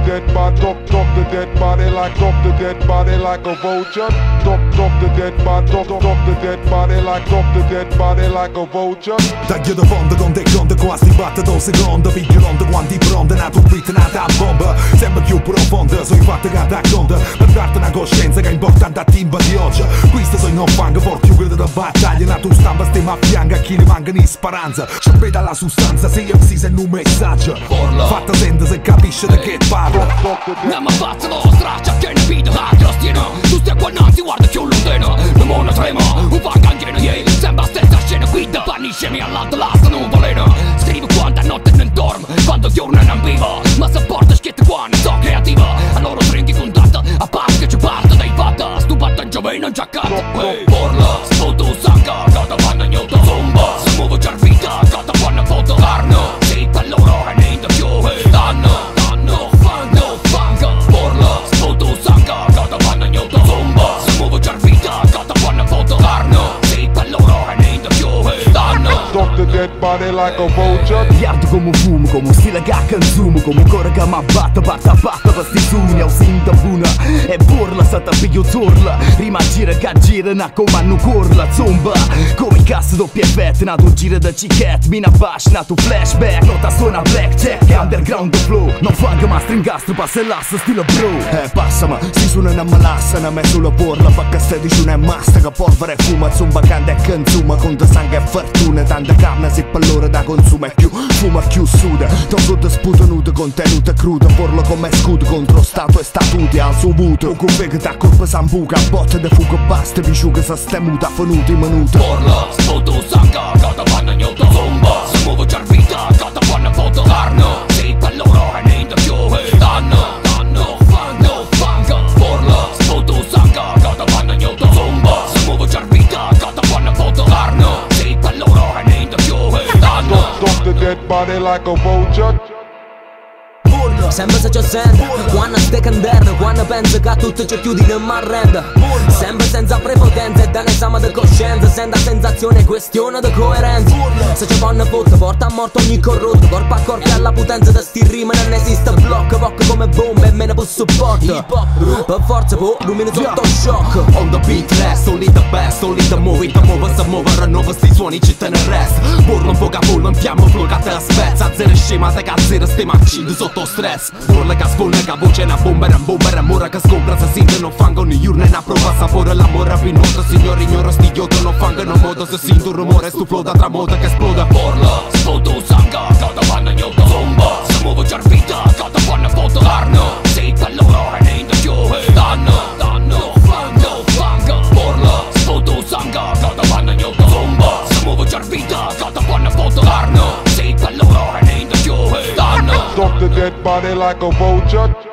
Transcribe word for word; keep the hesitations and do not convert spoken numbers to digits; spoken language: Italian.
dead body, drop, drop the dead body like, drop the dead body like a vulture. Drop, drop the dead body, drop, drop the dead body like, drop the dead body like a vulture. Taglio da fondo con dei conti, qua si batte do secondo, piglio rondo quanti pronto, nato un beat, nata a bomba. Sembra più profonda, sono i fatti che da conta, per darti una coscienza che è importante a timba di oggi. Questo sono non fanga, forti più da battaglia, nato stampa, stiamo a fianco a chi rimanga in speranza. C'è dalla sustanza, se io si sente un messaggio, fatta sente se capisce di che parla. Andiamo a fatto lo straccia che ne vita la crostina. Tu stai qua innanzi, guarda più lontano. Non mono trema, un vangangheno, yeah. Sembra stessa scena guida, panni scemi all'alto, l'asta non volena. Scrivo quanta notte non dormo, quando giorno non vivo. Ma se porta schietta qua, non so creativa. Allora stringi contatto, a parte che ci parte dai fatta. Stu batta in giovane non c'ha cazzo. Porla, sfoto sanca, gata vanno ignoto. Zomba, se muovo già vita, gata vanno foto. Carno, sì per loro è niente più. Danno, danno, fanno, fanca. Porla, sfoto sanca, gata vanno ignoto. Zomba, se muovo già vita, gata vanno foto. Carno, sì per loro è niente più. Danno. Drop the dead body like a vulture. Iardo come un fumo, come un stile che consumo, come un cuore che mi abbatte, batta batta per sti sogni, ho sinta buona. E burla, se ti piglio zorla, prima gira che gira, na come hanno corla, zomba. Come i cazzo doppie effetti, nato giro da cicchette, mina bash, nato flashback, nota suona blackjack, underground flow, non fanga ma stringastro, passa l'asso, stile bro. Eh passama, si suona una malassa, na me sulla porla, perché stai dicendo è masta, che polvere e fuma, zomba canta e consuma, conta sangue e fortuna, tanta carne si per l'ora da consuma e più, fuma più suda, non sotto sputenuto, contenuta cruda, porlo come scudo contro stato e statuti al suo buto, o con che da colpa sambuca, botte de fuga basta, pisciuga sa stemuta, fanuti in minuto. Porla, sfoto sanca, gata vanno ignoto. Zomba, se muovo già vita, gata vanno foto. Carno, sì per loro è niente più. Danno, danno, fanno, fanca. Porla, sfoto sanca, gata vanno ignoto. Zomba, se muovo già vita, gata vanno foto. Carno, sì per loro è niente più. Danno. Drop the dead body like a vulture. Sembra se ci sente, quando stai candendo, quando penso che a tutto ci chiudi non mi arrendo. Sembra senza prepotenza e da l'esame di coscienza, senza sensazione, questione di coerenza. Se ci fanno foto, porta a morte ogni corrotto, corpo a corpo alla potenza da sti rima non esiste blocco, vocca come bombe e meno per supporto. Per forza po', rumino sotto shock. On the beat rest, only the best, only the movie, the muove, se muove, rinnova sti suoni, ci te ne rest. Burlo un po' capullo, in fiamma, flow che te la spezza. Zero scema, te cazzere, stiamo accendo sotto stress. Urla che sfona, che voce una bomba, una bomba, una mora che scompra, se sente non fango, ogni giorno è una prova, sapore l'amore finito, signore ignoro sti idiota, non fango, non modo, se sento un rumore, stu flow da tramonta che esploda. Porla, sfoto sanca, gata vanno ignoto. Zomba, se muovo già vita, gata vanno foto. Carno, sì per loro è niente più. Danno, danno, fanno, fanca. Porla, sfoto sanca, gata vanno ignoto. Zomba, se muovo già vita, gata vanno foto. Carno, sì per loro è niente più. Danno. Drop the dead body like a vulture.